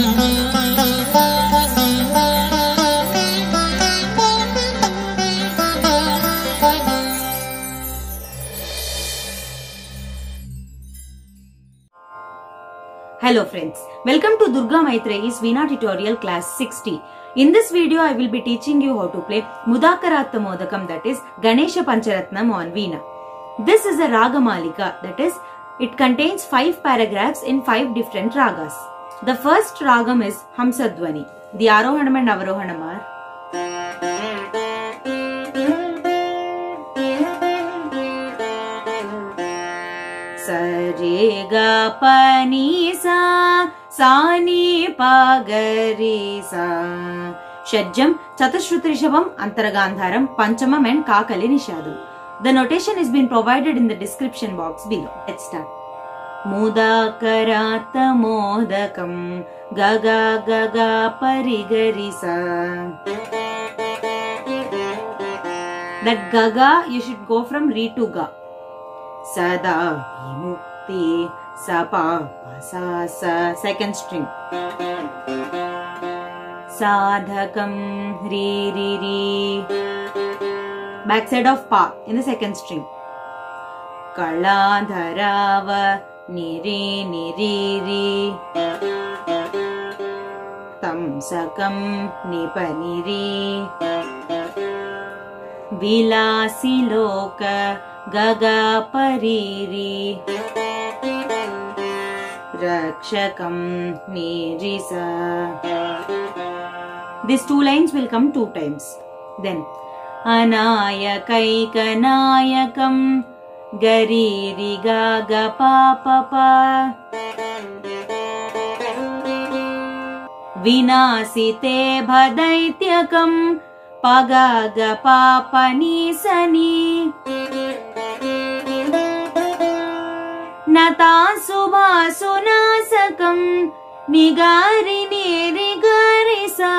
Hello friends, welcome to Durga Maitreyi's Veena tutorial class 60. In this video, I will be teaching you how to play Mudakaratta Modakam, that is Ganesha Pancharatnam on Veena. This is a Raga Malika, that is it contains 5 paragraphs in 5 different ragas. The first ragam is Hamsadwani. The Arohanam and Avarohanam are Sare ga pa ni sa sa ni pa ga re sa. Shadjam, Chatashruti Rishabam, Antaragandharam, Panchamam and Kakali Nishadu. The notation is been provided in the description box below. Let's start. Mudakaratta modakam gaga gaga parigarisa. That gaga you should go from re to ga. Sada vimukti sapa pasasa, second string. Sadhakam ri ri ri, backside of pa in the second string. Kaladharava niri niri ri, tamsakam nipaniri. Vilasi loka gaga pariri, rakshakam nirisa. These 2 lines will come 2 times. Then anayakaikanayakam gariri gaga papa pa, vinasite bhadaityakam pagaga papa nisani. Nata subhasunasakam nigari nirigarisa.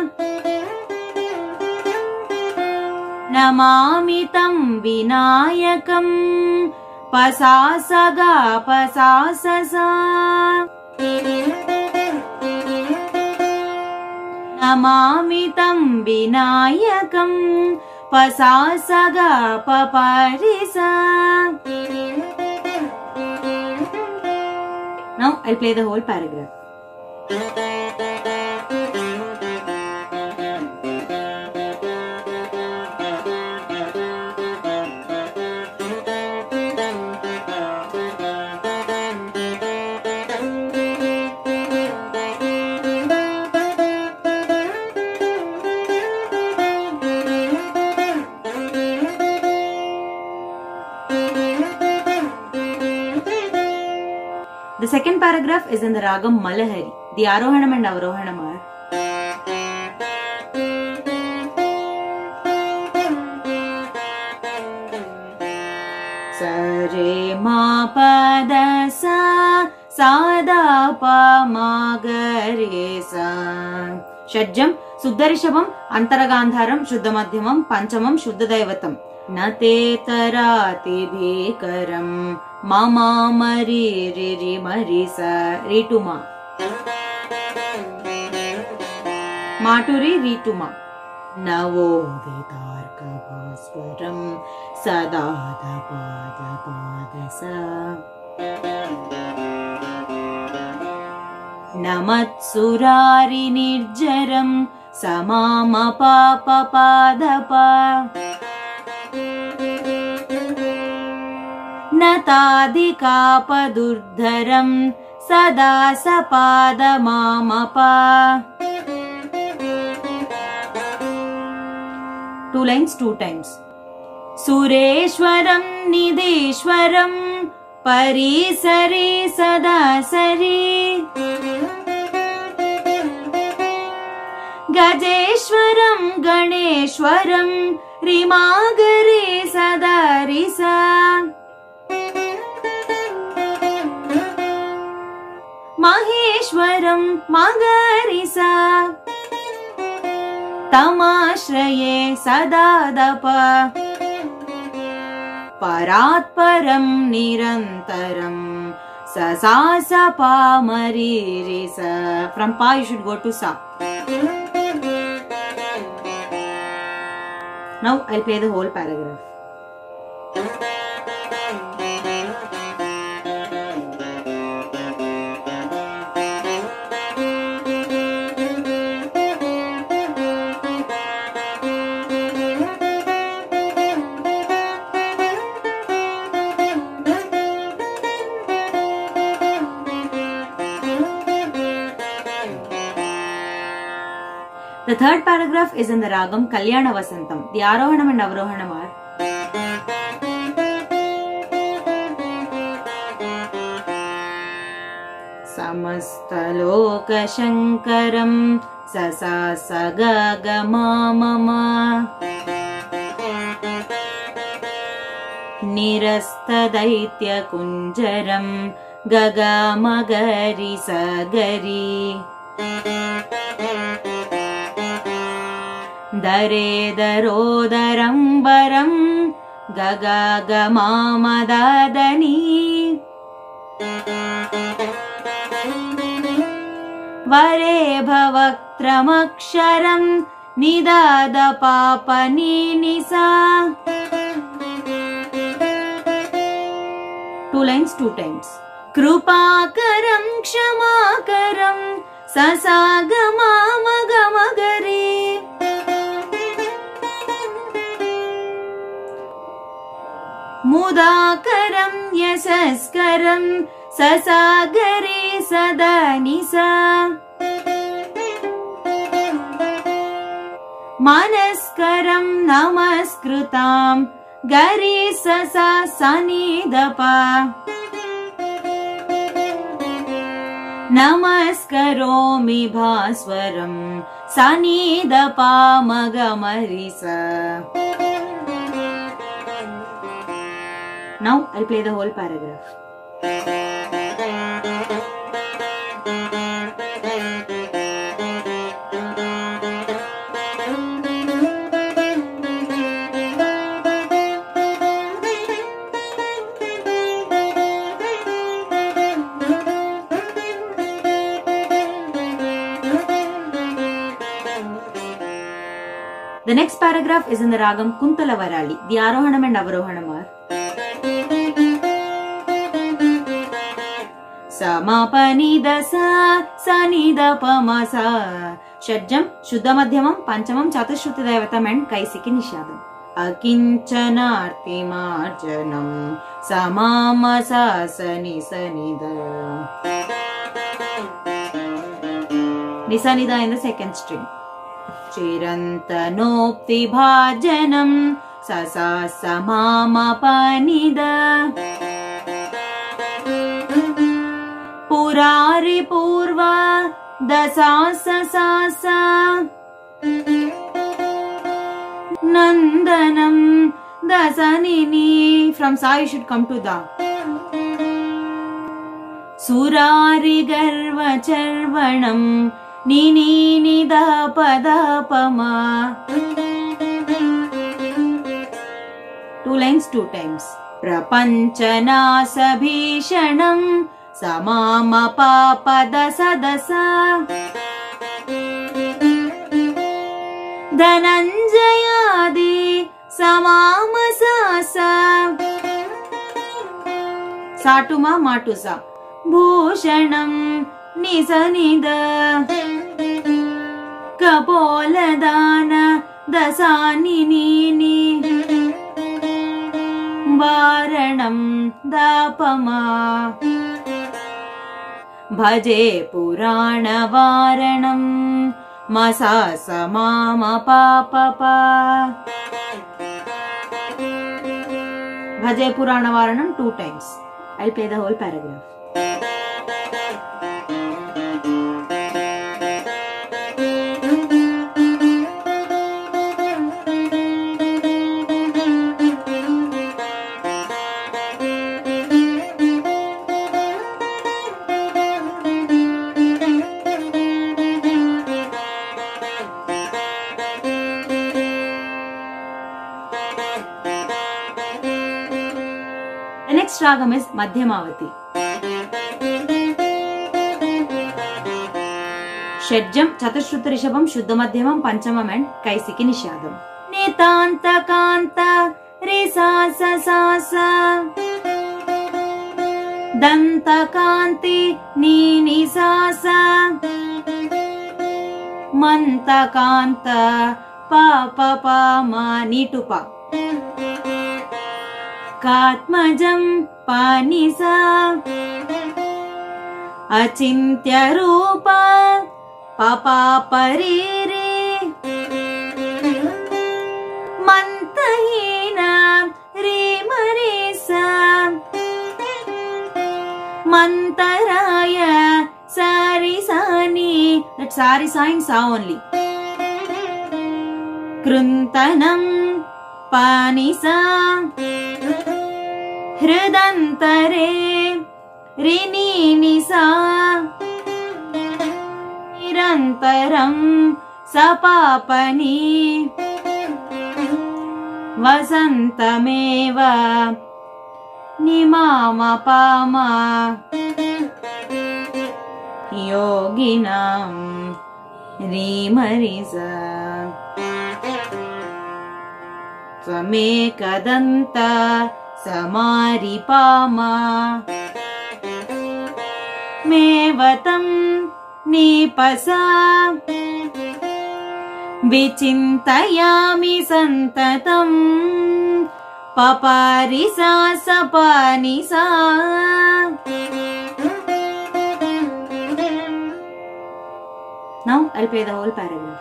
Namamitam vinayakam pasasaga pasasasa. Namamitam vinayakam pasasaga paparisa. Now I'll play the whole paragraph. The second paragraph is in the ragam Malahari. The Arohanam and Avarohanam are Sare ma pa da sa sa da pa ma ga re sa. Shadjam, Suddha Rishabam, Antaragandharam, Shuddha Madhyamam, Panchamam, Shuddha Daivatam. Nate tarati bhikaram mama mari riri marisa rituma. Maturi rituma. Navo vitarka bhaswaram sadada pada padasa. Namatsurari nirjaram samama papa padapa. Natadikapadurdharam sada sapada mamapa. 2 lines 2 times. Sureshwaram nideshwaram parisari sadasari. Gajeshwaram ganeshwaram rimagare sadarisa. Maheshwaram magarisa. Tamashraye sadadapa. Paratparam nirantaram sa sa sa pa ma re re sa. From pa you should go to sa. Now I'll play the whole paragraph. The third paragraph is in the ragam Kalyana Vasantam. The Arohanam and Avrohanam are Samastaloka Shankaram Sasa Sagaga Mama Nirasta Daitya Kunjaram Gaga Magari Sagari Dare darodaram baram gaga gamama dadani Vare bhavaktramaksharam nidada papa nisa. 2 lines 2 times. Krupakaram kshamakaram sasagamama gamagari Mudakaram yasaskaram sasagari sadanisa Manaskaram namaskrutam gari sasa sanidapa Namaskaromi bhaswaram sanidapa magamarisa. Now I'll play the whole paragraph. The next paragraph is in the ragam Kuntala Varali. The Arohanam and Avrohanam are Samapani dasa sanida pamasa Shadjam Shuddha Madhyamam Panchamam Chatushrutya Daivatam and Kaisiki Nishadam Akinchanarti Marjanam Samamasa Nisanida Nisanida in the second string Chirantanopti Bhajanam Sasa Samama Panida Purari Purva Dasasa Sasa Nandanam Dasanini. From Sa you should come to Da. Surari Garva Charvanam Nini Nida Pada Pama. 2 lines 2 times. Prapanchana Sabhishanam Samama Papa Dasa Dasa Dhananjayadi Samama Sasa Satuma Matusa Bhushanam Nisanida Kapoladana Dasaninini Varanam Dapama Bhaje Purana Varanam Masasa Mama Papa Bhaje Purana Varanam 2 times. I'll play the whole paragraph. The next ragam is Madhyamavati. Shedjam, Chaturshruta Rishabam, Shuddha Madhyamam, Panchamam and Kaisiki Nishadam. Nitanta Kanta Risasa Sasa Danta Kanti Nini Sasa Manta Kanta Papa Pama Nitupa Katmajam Panisa Achintya Rupa Papa Parire Mantahina Rimarisa Mantaraya Sarisani. That Sarisa in Sa only. Kruntanam Panisa Hridantare Rini Nisa Nirantaram Sapapani Vasantameva Nimama Pama Yoginam Rimarisa Svamekadanta Samaripama Mevatam Nipasa Vichintayami Santatam Paparisa Sapanisa. Now I'll play the whole paragraph.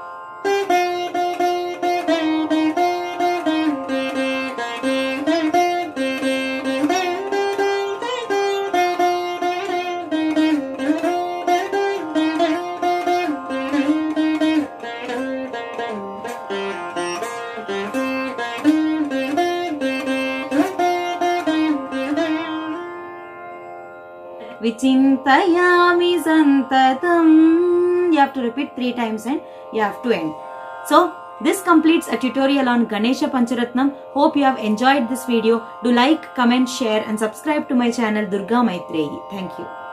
Vichintayami santatam. You have to repeat 3 times and you have to end. So this completes a tutorial on Ganesha Pancharatnam. Hope you have enjoyed this video. Do like, comment, share and subscribe to my channel Durga Maitreyi. Thank you.